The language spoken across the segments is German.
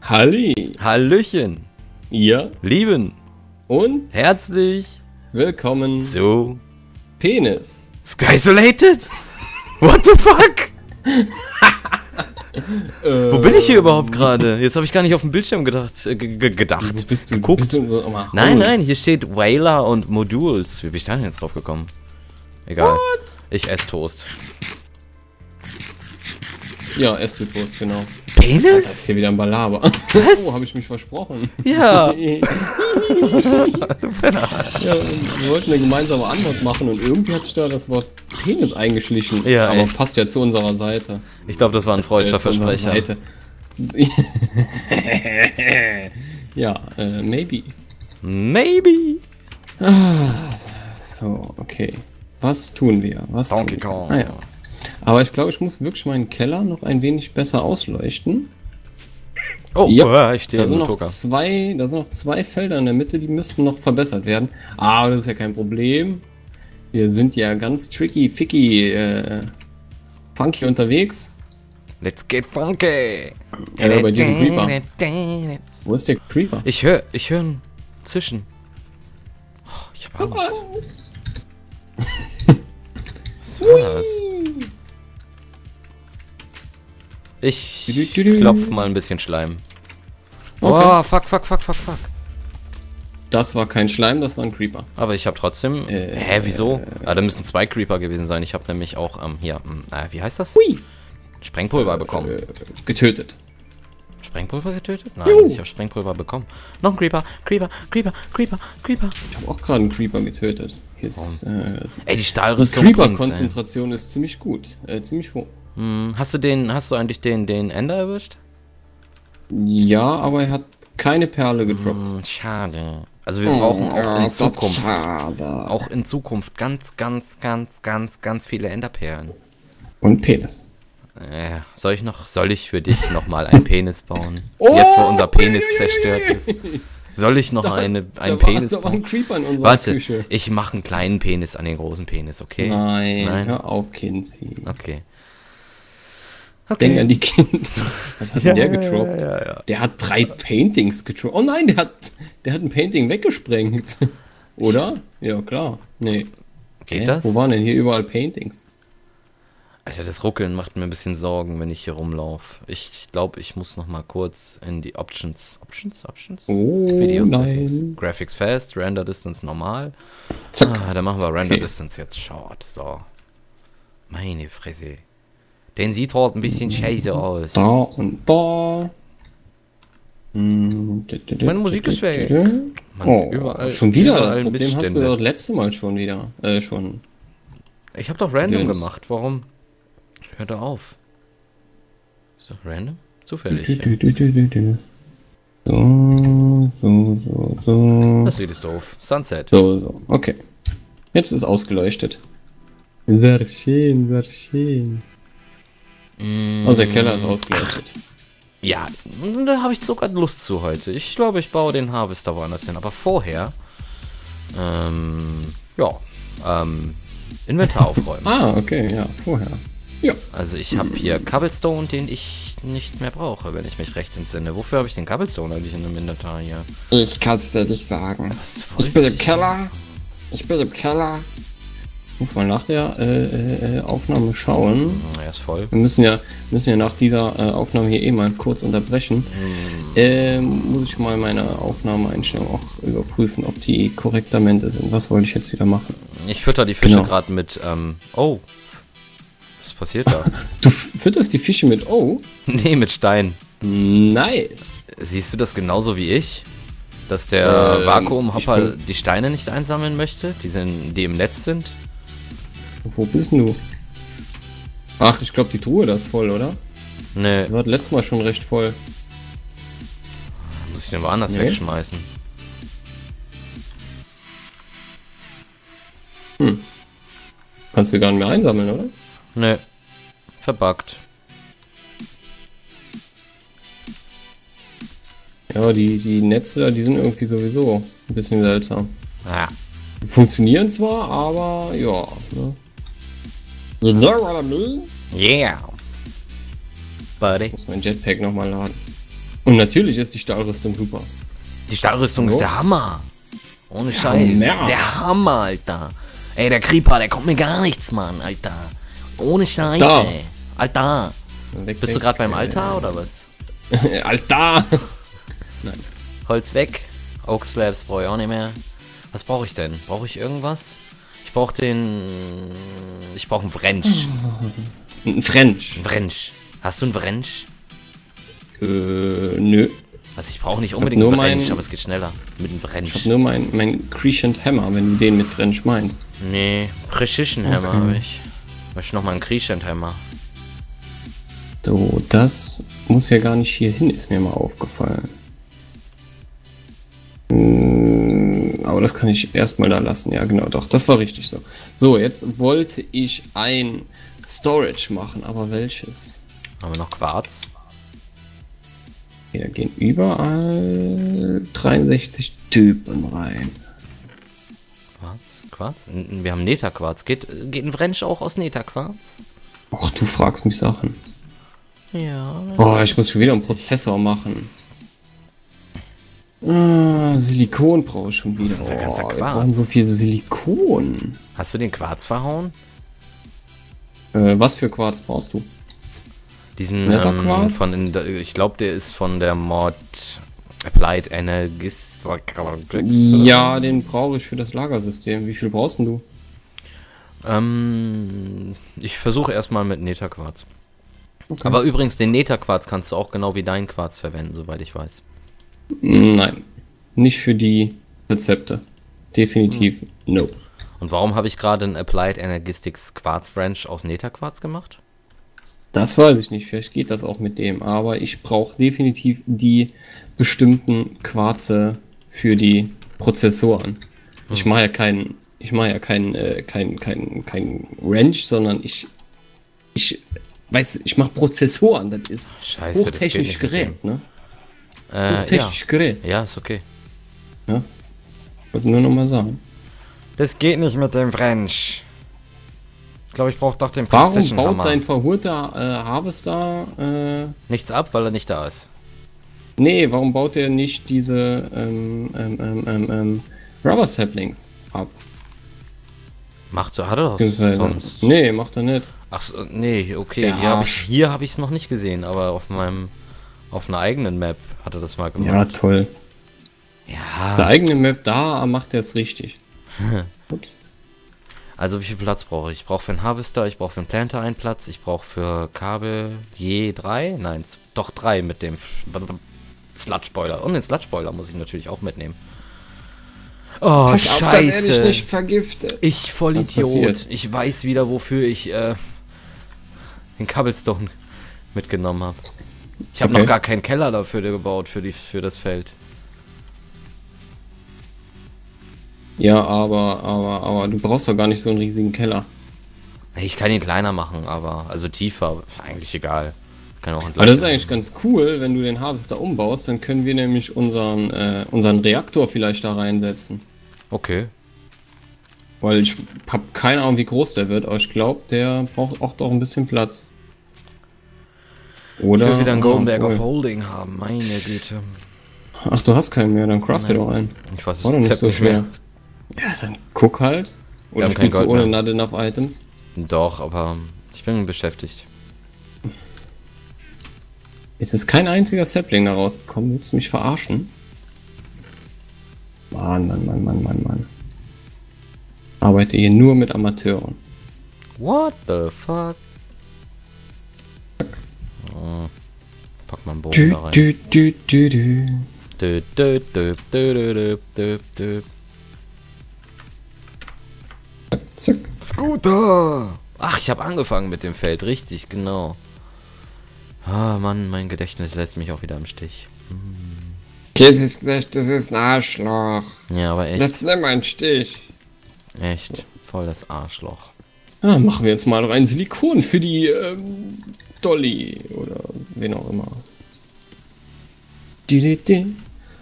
Halli, Hallöchen, ihr Lieben, und herzlich willkommen zu Penis. Skysolated? What the fuck? Wo bin ich hier überhaupt gerade? Jetzt habe ich gar nicht auf dem Bildschirm gedacht. Wo bist du? Geguckt. Bist du in so einem Haus? Nein, hier steht Whaler und Modules. Wie bin ich da denn jetzt drauf gekommen? Egal. What? Ich esse Toast. Ja, Toast, genau. Penis? Das ist hier wieder ein Balaber. Was? Oh, habe ich mich versprochen. Ja. Ja, wir wollten eine gemeinsame Antwort machen und irgendwie hat sich da das Wort Penis eingeschlichen. Ja, aber echt. passt ja zu unserer Seite. Ich glaube, das war ein freudscher Zu unserer Versprecher. Seite. Ja, maybe. Maybe. So, okay. Was tun wir? Was Donkey tun wir? Kong. Ah, ja. Aber ich glaube, ich muss wirklich meinen Keller noch ein wenig besser ausleuchten. Oh, Ja, ich stehe Da sind im noch Tucker. zwei Felder in der Mitte, die müssten noch verbessert werden. Aber das ist ja kein Problem. Wir sind ja ganz funky unterwegs. Let's get funky. Ja, bei diesem Creeper. Wo ist der Creeper? Ich höre ein Zischen. Oh, ich habe Angst. Was war das? Ich klopf mal ein bisschen Schleim. Okay. Oh, fuck. Das war kein Schleim, das war ein Creeper. Aber ich habe trotzdem... wieso? Da müssen 2 Creeper gewesen sein. Ich habe nämlich auch, wie heißt das? Hui. Sprengpulver bekommen. Getötet. Sprengpulver getötet? Nein, Juhu. ich habe Sprengpulver bekommen. Noch ein Creeper. Ich habe auch gerade einen Creeper getötet. Hier ist, Ey, die die Stahlrüstung bringt's, ey. Creeper-Konzentration ist ziemlich gut. Ziemlich hoch. Hast du eigentlich den Ender erwischt? Ja, aber er hat keine Perle gedroppt. Schade. Also wir brauchen auch in Zukunft, Schade. ganz viele Enderperlen. Und Penis. Soll ich für dich nochmal einen Penis bauen? Oh, Jetzt, wo unser Penis zerstört ist. Soll ich noch einen Penis Da war ein bauen? Creeper in unserer Warte, Küche. ich mache einen kleinen Penis an den großen Penis, okay? Nein, hör auf, Kinsey. Okay. Denk an die Kinder. Was hat denn der getroppt? Ja. Der hat 3 Paintings getroppt. Oh nein, der hat ein Painting weggesprengt. Oder? Ja, klar. Nee. Geht das? Wo waren denn hier überall Paintings? Alter, das Ruckeln macht mir ein bisschen Sorgen, wenn ich hier rumlaufe. Ich glaube, ich muss noch mal kurz in die Options. Oh, Videos nein. Settings. Graphics Fast, Render Distance normal. Zack. Dann machen wir Render Okay. Distance jetzt Short. So. Meine Fresse. Den sieht halt ein bisschen scheiße aus. Da und da. Meine Musik ist weg. Mann, Oh, überall, schon wieder? überall Das Problem hast du Missstände. das letzte Mal schon wieder. Schon. Ich habe doch random Döns. gemacht. Warum? Hör doch auf. Ist doch random? Zufällig. Ja. So. Das Lied ist doof. Sunset. So. Okay. Jetzt ist ausgeleuchtet. Sehr schön, sehr schön. Also der Keller ist ausgeleuchtet. Ja, da habe ich sogar Lust zu heute. Ich glaube, ich baue den Harvester woanders hin. Aber vorher, Inventar aufräumen. Ah, okay, ja, vorher. Ja. Also ich habe hier Cobblestone, den ich nicht mehr brauche, wenn ich mich recht entsinne. Wofür habe ich den Cobblestone eigentlich in dem Inventar hier? Ich kann's dir nicht sagen. Was Ich bin im Keller. Ich bin im Keller. Muss mal nach der Aufnahme schauen. Er ist voll. Wir müssen ja nach dieser Aufnahme hier eh mal kurz unterbrechen. Muss ich mal meine Aufnahmeeinstellung auch überprüfen, ob die korrektamente sind. Was wollte ich jetzt wieder machen? Ich fütter die Fische Genau. gerade mit, oh. Was passiert da? Du fütterst die Fische mit O? Nee, mit Stein. Nice. Siehst du das genauso wie ich? Dass der Vakuumhopper ich bin- die Steine nicht einsammeln möchte, die im Netz sind? Wo bist denn du? Ach, ich glaube die Truhe da ist voll, oder? Nee, Die war letztes Mal schon recht voll. muss ich den woanders Nee. wegschmeißen. Kannst du gar nicht mehr einsammeln, oder? Nee, verbuggt. Ja, die Netze da, die sind irgendwie sowieso ein bisschen seltsam. Ah, Die funktionieren zwar, aber ja. Ne? You know what I mean? yeah. Buddy. Muss mein Jetpack nochmal laden. Und natürlich ist die Stahlrüstung super. Die Stahlrüstung Jo. ist der Hammer. Ohne Scheiß. Hammer. Der Hammer, Alter. Ey, der Creeper, der kommt mir gar nichts, Mann, Alter. Ohne Scheiße. Da. Alter. Weg, Bist du gerade beim Altar oder was? Alter! Holz weg. Oak Slabs brauche ich auch nicht mehr. Was brauche ich denn? Brauche ich irgendwas? Ich brauche einen Wrench. Ein French. Ein Wrench. Hast du einen Wrench? Nö. Also ich brauche nicht unbedingt nur einen Wrench, mein- aber es geht schneller. Mit einem Ich hab Wrench. nur mein Crescent Hammer, wenn du den mit French meinst. Nee, Precision Hammer habe ich. Ich möchte noch mal einen Crescent Hammer. So, das muss ja gar nicht hier hin, ist mir mal aufgefallen. Aber das kann ich erstmal da lassen. Ja, genau, doch, das war richtig so. So, jetzt wollte ich ein Storage machen, aber welches? Haben wir noch Quarz? Hier gehen überall 63 Typen rein. Quarz? Wir haben Netherquarz. Geht ein Wrench auch aus Netherquarz? Och, du fragst mich Sachen. Ja. Oh, ich muss schon wieder einen Prozessor machen. Silikon brauche ich schon wieder. ist unser ganzer Wir Quarz? brauchen so viel Silikon. Hast du den Quarz verhauen? Was für Quarz brauchst du? Diesen Netherquarz? ich glaube, der ist von der Mod Applied Energies. Ja, den brauche ich für das Lagersystem. Wie viel brauchst denn du? Ich versuche erstmal mit Netherquarz. Okay. Aber übrigens, den Netherquarz kannst du auch genau wie deinen Quarz verwenden, soweit ich weiß. Nein, nicht für die Rezepte. Definitiv no. Und warum habe ich gerade einen Applied Energistics Quarz Wrench aus Netherquarz gemacht? Das weiß ich nicht. Vielleicht geht das auch mit dem. Aber ich brauche definitiv die bestimmten Quarze für die Prozessoren. Ich mache ja kein Wrench, sondern ich mache Prozessoren. Das ist Scheiße, das geht hochtechnisch nicht mit Gerät, ne? Ja. Hochtechnisch Gerät. Ja, ist okay. Ja? Wollte nur noch mal sagen. Das geht nicht mit dem Wrench. Ich glaube, ich brauche doch den Warum Precision baut Hammer. dein verhurter Harvester Nichts ab, weil er nicht da ist. nee, warum baut er nicht diese Rubber Saplings ab? Hat er doch Beziehungsweise- sonst. Nee, macht er nicht. Ach so, nee, okay. Der Arsch. Hier habe ich es noch nicht gesehen, aber auf einer eigenen Map hat er das mal gemacht. Ja, toll. Ja. Der eigene Map, da macht er es richtig. Ups. Also wie viel Platz brauche ich? Ich brauche für einen Harvester, ich brauche für einen Planter einen Platz, ich brauche für Kabel je 3? Nein, doch 3 mit dem Sludge-Spoiler. Und den Sludge-Spoiler muss ich natürlich auch mitnehmen. Oh, Pass auf, dann werde ich scheiße. nicht vergiftet. Ich Vollidiot. passiert? Ich weiß wieder, wofür ich den Cobblestone mitgenommen habe. Ich habe Okay. noch gar keinen Keller dafür gebaut, für das Feld. Ja, aber du brauchst doch gar nicht so einen riesigen Keller. Nee, ich kann ihn kleiner machen, aber also tiefer, eigentlich egal. Kann auch Aber das ist eigentlich ganz cool, wenn du den Harvester umbaust, dann können wir nämlich unseren Reaktor vielleicht da reinsetzen. Okay. Weil ich habe keine Ahnung, wie groß der wird, aber ich glaube, der braucht auch doch ein bisschen Platz. Ich Oder? will wieder einen Golden Bag obwohl- of Holding haben, meine Güte. Ach, du hast keinen mehr, dann craft dir doch einen. Ich weiß, es War doch nicht Rezept so schwer. mehr. Ja, dann guck halt. Oder haben kein spielst du Gold ohne mehr. not enough Items? Doch, aber ich bin beschäftigt. Es ist kein einziger Sapling da rausgekommen. Willst du mich verarschen? Mann. Arbeite hier nur mit Amateuren. What the fuck? Oh, pack mal einen Bogen Dü, da rein. dü, dü, dü, dü. Dö, dö, dö, dö, dö, dö, dö, dö. Zack. Scooter! Ach, ich habe angefangen mit dem Feld, richtig, genau. Ah, Mann, mein Gedächtnis lässt mich auch wieder im Stich. Das ist ein Arschloch. Ja, aber echt, Lass nimm einen Stich. echt, voll das Arschloch. Ah, machen wir jetzt mal rein Silikon für die Dolly oder wen auch immer. Di, di, di.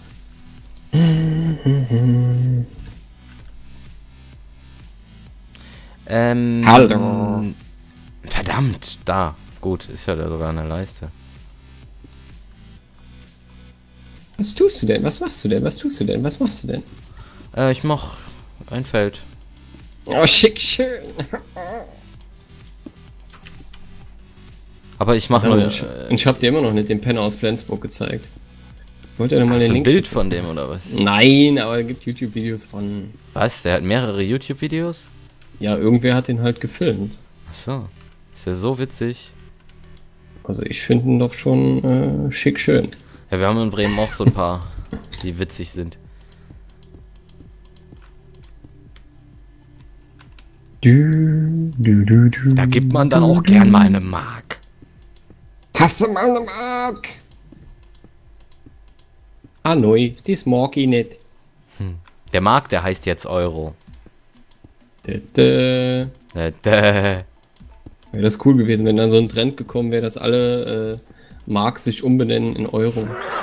Hallo. Verdammt, da. Gut, ist ja da sogar eine Leiste. Was tust du denn? Was machst du denn? Was tust du denn? Was machst du denn? Ich mach ein Feld. Oh, schick, schön. Aber ich mach mal. Ich hab dir immer noch nicht den Penner aus Flensburg gezeigt. Wollt ihr noch mal Hast den du ein Link Bild schicken? von dem oder was? Nein, aber es gibt YouTube-Videos von... Was? Der hat mehrere YouTube-Videos? Ja, irgendwer hat den halt gefilmt. Ach so. Ist ja so witzig. Also ich finde ihn doch schon schick schön. Ja, wir haben in Bremen auch so ein paar, die witzig sind. Da gibt man dann auch gern mal eine Mark. Hast du mal eine Mark? Ah, neu, das mag ich nicht. Der Mark, der heißt jetzt Euro. Wäre Äh, das cool gewesen, wenn dann so ein Trend gekommen wäre, dass alle Marks sich umbenennen in Euro.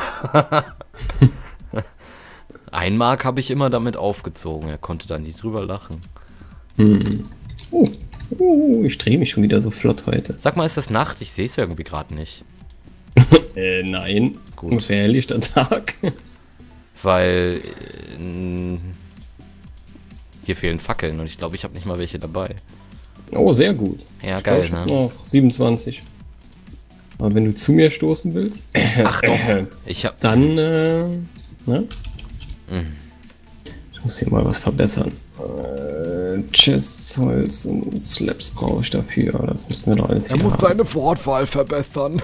Ein Mark habe ich immer damit aufgezogen. Er konnte dann nie drüber lachen. Oh, ich drehe mich schon wieder so flott heute. Sag mal, ist das Nacht? Ich sehe es irgendwie gerade nicht. Nein. Gut. Ungefähr helllichter Tag. Weil hier fehlen Fackeln und ich glaube, ich habe nicht mal welche dabei. Oh, sehr gut. Ja, Ich geil, glaub, ich hab ne? noch 27. Aber wenn du zu mir stoßen willst, Ach doch, ich habe dann, ne? Ich muss hier mal was verbessern. Chests, Holz und Slabs brauche ich dafür. Das müssen wir doch alles hier haben. seine Wortwahl verbessern.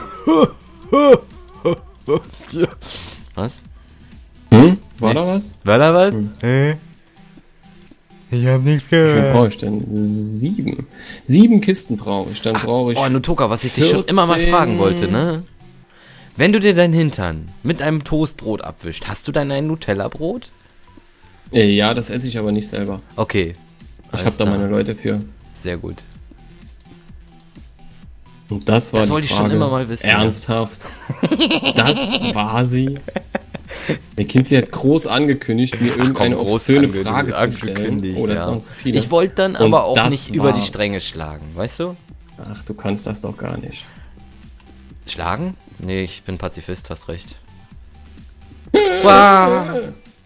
Was? War da Nichts. was? War da was? Ich hab nichts Wie viel gehört. brauche ich denn? 7. 7 Kisten brauche ich. Dann brauche ich. Oh, Nutoka, was ich dich schon immer mal 14. fragen wollte, ne? Wenn du dir dein Hintern mit einem Toastbrot abwischst, hast du dann ein Nutella-Brot? Ja, das esse ich aber nicht selber. Okay. Ich habe da meine Leute für. Sehr gut. Und das war Das die wollte ich Frage. schon immer mal wissen, ja. Ernsthaft. Das war sie. Der Kinzi hat groß angekündigt, mir irgendeine obszöne Frage zu stellen. angekündigt, Oh, das ja. waren zu viele. Ich wollte dann Und aber auch das nicht über die war's. Stränge schlagen, weißt du? Ach, du kannst das doch gar nicht. Schlagen? Nee, ich bin Pazifist, hast recht. Wow.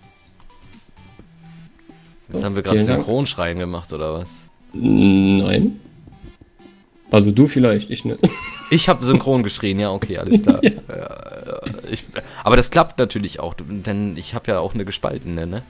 Jetzt haben wir gerade Vielen Dank. Synchronschreien gemacht, oder was? Nein. Also du vielleicht, ich nicht. Ich habe synchron geschrien, ja, okay, alles klar. Ja. Aber das klappt natürlich auch, denn ich habe ja auch eine gespaltene, ne?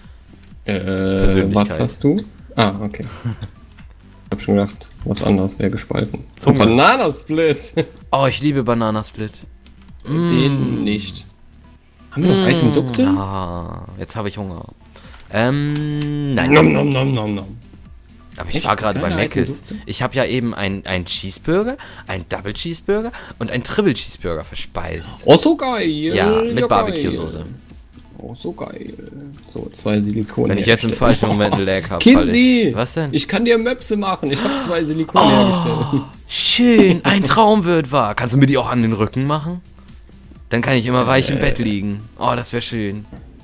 Was hast du? Ah, okay. Ich hab schon gedacht, was anderes wäre gespalten. Zunge. Bananasplit. Oh, ich liebe Bananasplit. Den nicht. Haben wir noch Itemdukte? Ah, jetzt habe ich Hunger. Nein. Nom nom nom nom nom. Aber ich Echt? war gerade bei Keine Mc's. Itemdukte? Ich habe ja eben ein Cheeseburger, ein Double Cheeseburger und ein Triple Cheeseburger verspeist. Oh, so geil. Ja, mit geil. Barbecue-Soße. Oh, so geil. So, 2 Silikone. Wenn ich jetzt im hergestellt. falschen Moment ein Lag habe. Kinzi! Was denn? Ich kann dir Möpse machen. Ich habe 2 Silikone hergestellt. Schön, ein Traum wird wahr. Kannst du mir die auch an den Rücken machen? Dann kann ich immer weich im Bett liegen. Oh, das wäre schön.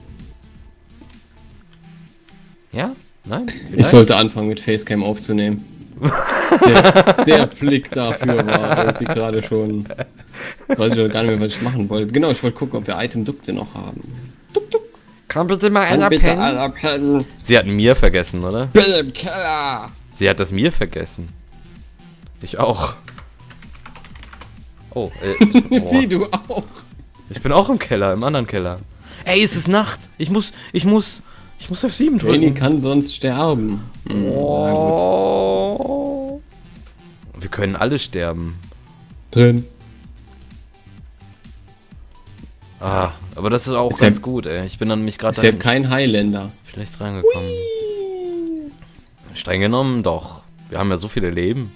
Ja? Nein? Ich sollte anfangen mit Facecam aufzunehmen. Der Blick dafür war irgendwie gerade schon. Weiß ich auch gar nicht mehr, was ich machen wollte. Genau, ich wollte gucken, ob wir Itemdukte noch haben. Kann bitte mal Kann bitte einer pennen. Sie hat mir vergessen, oder? Bin im Keller. Sie hat das mir vergessen. Ich auch. Oh, Wie du auch. ich bin auch im Keller, im anderen Keller. Ey, es ist Nacht. Ich muss F7 Danny drücken. kann sonst sterben. Oh. Wir können alle sterben. Drin. Ah, aber das ist auch Ist ganz ja- gut, ey. Ich bin dann nämlich gerade Ist ja kein Highlander. schlecht reingekommen. Streng genommen, doch. Wir haben ja so viele Leben.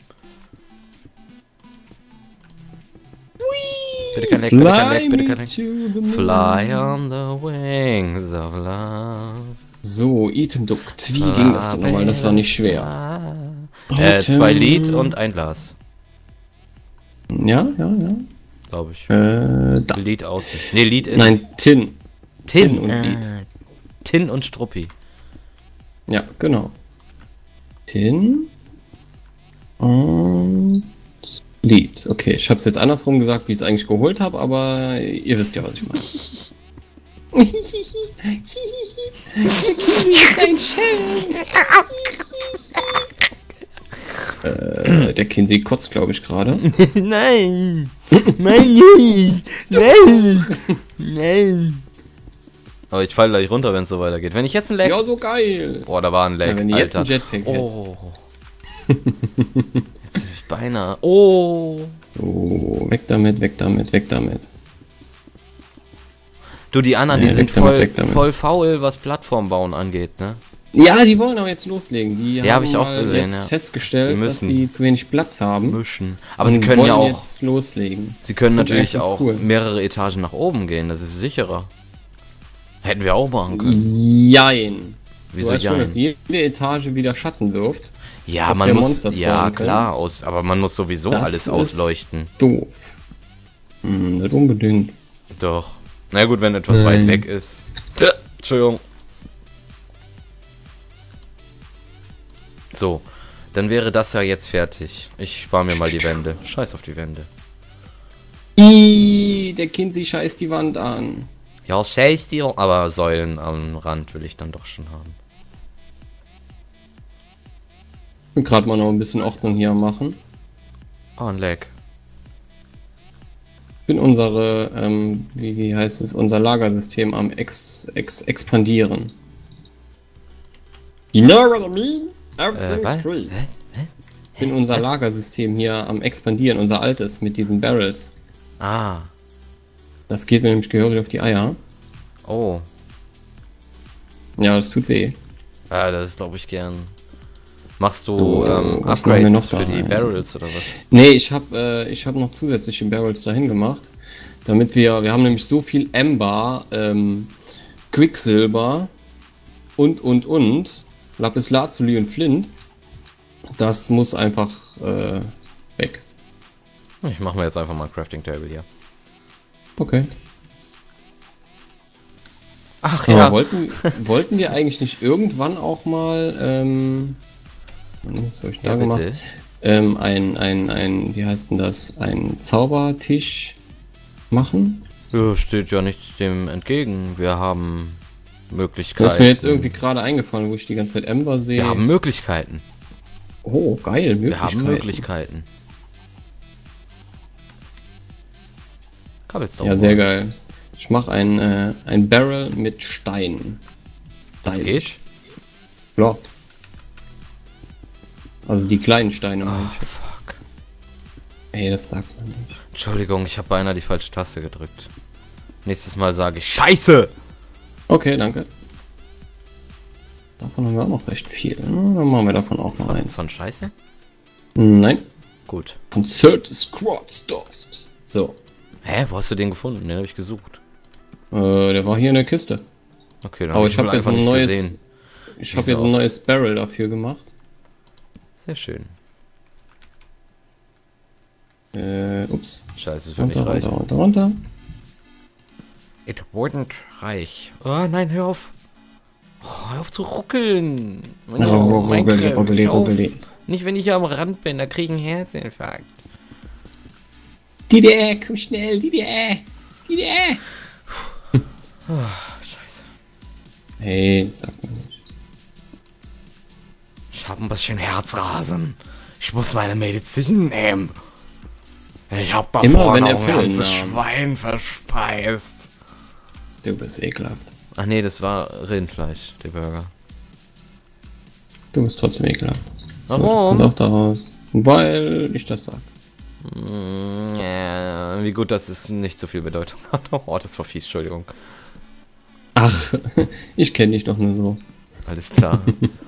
Bitte kein Leck, bitte kein Leck, bitte kein Leck. Fly on the wings of love. So, Itemdukt. Wie ging das denn nochmal? Das war nicht schwer. 2 Lied und ein Glas, Ja, glaube ich. Da. Lied aus. Ne, Lied in. Nein, Tin. Tin und Lied. Tin und Struppi. Ja, genau. Tin und Lied. Okay, ich habe es jetzt andersrum gesagt, wie ich es eigentlich geholt habe, aber ihr wisst ja, was ich meine. ist ein Schelm. Der Kinsey kotzt, glaube ich, gerade. Nein! Nein! Nein! Nein! Aber ich falle gleich runter, wenn es so weitergeht. Wenn ich jetzt ein Lag... Ja, so geil. Boah, da war ein Lag, Ja, wenn du jetzt Alter. ein Jetpack Oh. Jetzt bin ich beinahe... Oh! Oh, weg damit, weg damit, weg damit. Du, die anderen, die Ja, sind weg damit. voll faul, was Plattformbauen angeht, ne? Ja, die wollen aber jetzt loslegen. Die Ja, hab ich auch mal gesehen, jetzt ja. festgestellt, Die dass müssen. sie zu wenig Platz haben. Mischen. Aber und sie können ja wollen auch... jetzt loslegen. Sie können Finde ich natürlich ganz auch cool. mehrere Etagen nach oben gehen, das ist sicherer. Hätten wir auch machen können. Jein. Wieso Du weißt schon, dass jein? jede Etage wieder Schatten wirft. Ja, auf man der muss... Monster Ja, spawnen klar, aber man muss sowieso Das alles ist- ausleuchten. Doof. Nicht unbedingt. Doch. Na gut, wenn etwas weit weg ist. Entschuldigung. So, dann wäre das ja jetzt fertig. Ich spare mir mal die Wände. Scheiß auf die Wände. Der Kinsey scheißt die Wand an. Ja, scheiß die, aber Säulen am Rand will ich dann doch schon haben. Ich will gerade mal noch ein bisschen Ordnung hier machen. Oh, ein Lag. Ich bin unsere, wie heißt es, unser Lagersystem am expandieren. You know what I mean? Everything's Was? free. Ich bin unser Lagersystem hier am expandieren, unser altes, mit diesen Barrels. Ah. Das geht mir nämlich gehörig auf die Eier. Oh. Ja, das tut weh. Ja, das glaube ich gern. Machst du So, was machen wir Upgrades noch da für die rein? Barrels oder was? Nee, ich hab noch zusätzliche Barrels dahin gemacht. Damit wir haben nämlich so viel Ember, Quicksilber und Lapis Lazuli und Flint. Das muss einfach weg. Ich mache mir jetzt einfach mal ein Crafting Table hier. Okay. Ach Aber ja. wollten wir eigentlich nicht irgendwann auch mal, was habe ich da Ja, gemacht? bitte. Wie heißt denn das? Ein Zaubertisch machen? Ja, steht ja nichts dem entgegen. Wir haben Möglichkeiten. Das ist mir jetzt irgendwie gerade eingefallen, wo ich die ganze Zeit Ember sehe. Wir haben Möglichkeiten. Oh, geil, Möglichkeiten. Wir haben Möglichkeiten. Cobblestone. Ja, sehr geil. Ich mache ein Barrel mit Stein. Das Stein. geht? Ja. Also die kleinen Steine meine Ah, ich. fuck. Ey, das sagt man nicht. Entschuldigung, ich habe beinahe die falsche Taste gedrückt. Nächstes Mal sage ich Scheiße! Okay, danke. Davon haben wir auch noch recht viel. Dann machen wir davon auch noch eins. Von Scheiße? Nein. Gut. Von Certus Quartz Dust. So. Hä, wo hast du den gefunden? Den habe ich gesucht. Der war hier in der Kiste. Okay, dann Aber hab ich ihn habe jetzt einfach ein nicht neues. gesehen. Ich Wie habe so jetzt ein oft. neues Barrel dafür gemacht. Sehr schön. Ups. Scheiße, es wird Runter, nicht runter, reichen. runter, runter. It wouldn't reich. Oh nein, hör auf. Oh, hör auf zu ruckeln. Ruggeli, ruggeli, hör auf. ruggeli. Nicht, wenn ich hier am Rand bin, da krieg ich einen Herzinfarkt. DDR, komm schnell, DDR. DDR. Scheiße. Hey, das sagt man nicht. Ich hab ein bisschen Herzrasen. Ich muss meine Medizin nehmen. Ich hab da Immer vorne wenn er auch ein Pillen ganzes nahm. Schwein verspeist. Du bist ekelhaft. Ach nee, das war Rindfleisch, der Burger. Du bist trotzdem ekelhaft. Warum? So, das kommt auch daraus. Weil ich das sag. Ja, wie gut, dass es nicht so viel Bedeutung hat. Oh, das war fies, Entschuldigung. Ach, ich kenne dich doch nur so. Alles klar.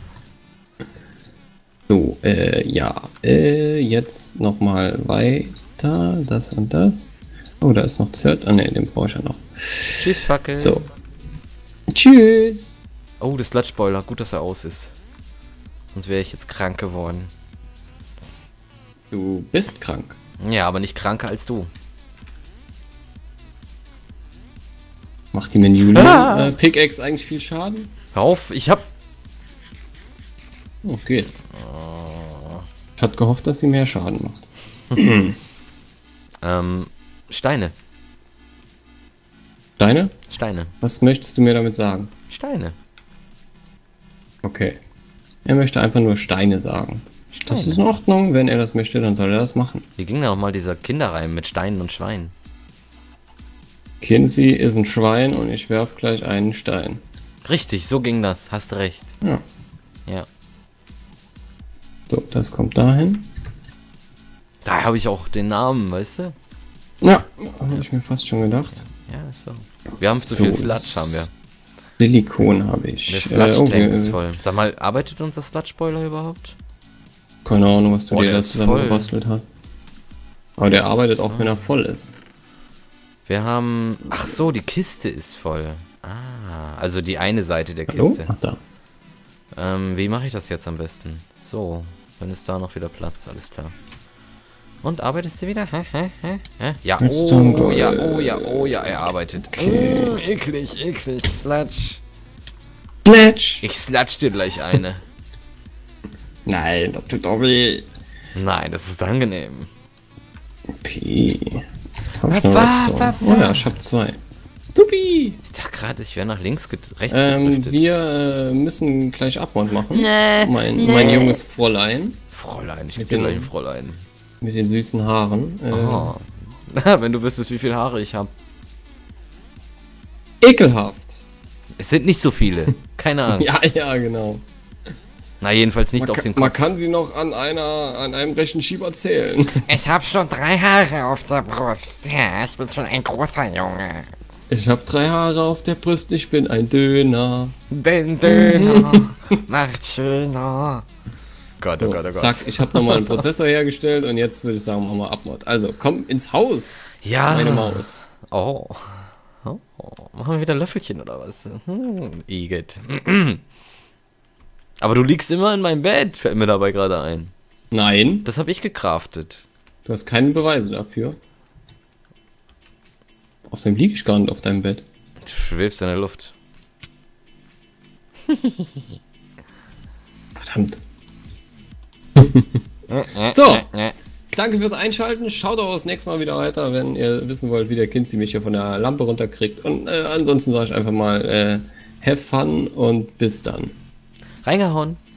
So, ja. Jetzt nochmal weiter. Das und das. Oh, da ist noch Zert. Ah, ne, den brauche ich ja noch. Tschüss, Fackel. So. Tschüss. Oh, das Sludge-Boiler. Gut, dass er aus ist. Sonst wäre ich jetzt krank geworden. Du bist krank. Ja, aber nicht kranker als du. Macht die Menü Pickaxe eigentlich viel Schaden? Hör auf, ich hab... Oh, geht. Ich hatte gehofft, dass sie mehr Schaden macht. Steine. Steine? Steine. Was möchtest du mir damit sagen? Steine. Okay. Er möchte einfach nur Steine sagen. Das ist in Ordnung. Wenn er das möchte, dann soll er das machen. Wie ging da nochmal dieser Kinderreim mit Steinen und Schweinen? Kinsey ist ein Schwein und ich werf gleich einen Stein. Richtig, so ging das. Hast recht. Ja. Ja. So, das kommt dahin. Da habe ich auch den Namen, weißt du? Ja, habe ich mir fast schon gedacht. Ja, ist so. Wir haben zu viel Sludge, haben wir. Silikon habe ich. Der Sludge-Tank ist voll. Sag mal, arbeitet unser Sludge-Boiler überhaupt? Keine Ahnung, was du Oh, dir der da ist zusammen voll. gebastelt hast. Aber der arbeitet auch, wenn er voll ist. Wir haben... Ach so, die Kiste ist voll. Ah, also die eine Seite der Hallo? Kiste. Ach, da. Wie mache ich das jetzt am besten? So, dann ist da noch wieder Platz, alles klar. Und arbeitest du wieder? Hä? Ja, Redstone oh ja, Gold. oh ja, er arbeitet. Okay. Eklig, Sludge. Snatch! Ich sludge dir gleich eine. Nein, das tut doch weh. Nein, das ist angenehm. P. Hab ich noch Redstone? Oh ja, ich hab 2. Supi! Ich dachte gerade, ich wäre nach rechts gedriftet. Wir müssen gleich Abmord machen. Nee, Mein junges Fräulein Fräulein, ich Mit bin dem- gleich ein Fräulein. mit den süßen Haaren. Oh. Wenn du wüsstest, wie viele Haare ich habe. Ekelhaft! Es sind nicht so viele. Keine Angst. Ja, genau. Na, jedenfalls nicht Man, auf kann, dem man Kopf. kann sie noch an einem Rechenschieber zählen. Ich habe schon 3 Haare auf der Brust. Ja, ich bin schon ein großer Junge. Ich habe 3 Haare auf der Brust, ich bin ein Döner. Den Döner macht schöner. Gott, So, zack, ich habe nochmal einen Prozessor hergestellt und jetzt würde ich sagen, machen wir Abmord. Also, komm ins Haus, Ja. meine Maus. Oh. Machen wir wieder Löffelchen oder was? Igitt. Aber du liegst immer in meinem Bett, fällt mir dabei gerade ein. Nein, Das habe ich gecraftet. du hast keine Beweise dafür. Außerdem liege ich gar nicht auf deinem Bett. Du schwebst in der Luft. Verdammt. So, danke fürs Einschalten. Schaut auch das nächste Mal wieder weiter, wenn ihr wissen wollt, wie der Kinsey mich hier von der Lampe runterkriegt. Und ansonsten sage ich einfach mal, have fun und bis dann. Reingehauen.